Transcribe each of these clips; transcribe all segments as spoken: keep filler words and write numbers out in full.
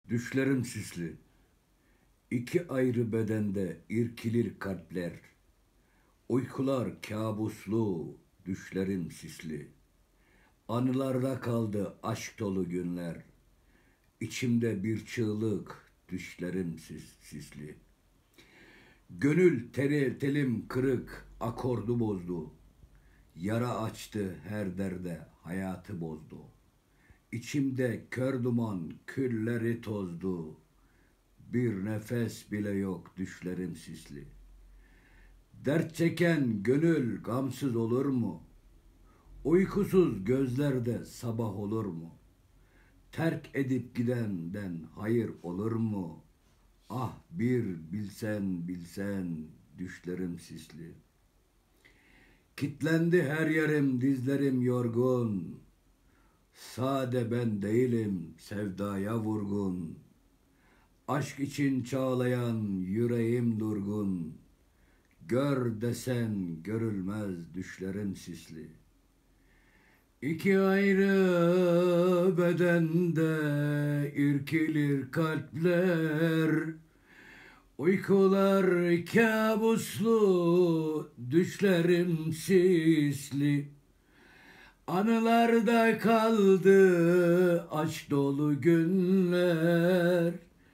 Düşlerim sisli, iki ayrı bedende irkilir kalpler. Uykular kabuslu, düşlerim sisli. Anılarda kaldı aşk dolu günler. İçimde bir çığlık, düşlerim sis, sisli. Gönül teri, telim kırık, akordu bozdu. Yara açtı her derde, hayatı bozdu. İçimde kör duman, külleri tozdu. Bir nefes bile yok, düşlerim sisli. Dert çeken gönül gamsız olur mu? Uykusuz gözlerde sabah olur mu? Terk edip gidenden hayır olur mu? Ah bir bilsen bilsen, düşlerim sisli. Kitlendi her yerim, dizlerim yorgun. Sade ben değilim, sevdaya vurgun. Aşk için çağlayan yüreğim durgun. Gör desen görülmez, düşlerim sisli. İki ayrı bedende irkilir kalpler. Uykular kabuslu, düşlerim sisli. Anılarda kaldı aşk dolu günler.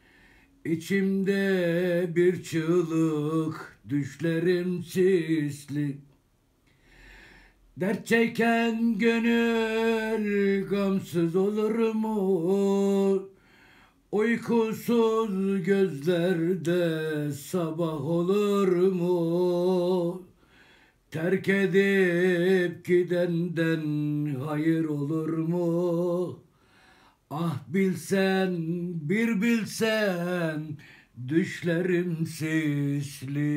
İçimde bir çığlık, düşlerim sisli. Dert çeken gönül gamsız olur mu? Uykusuz gözlerde sabah olur mu? Terk edip gidenden hayır olur mu? Ah bilsen, bir bilsen, düşlerim sisli.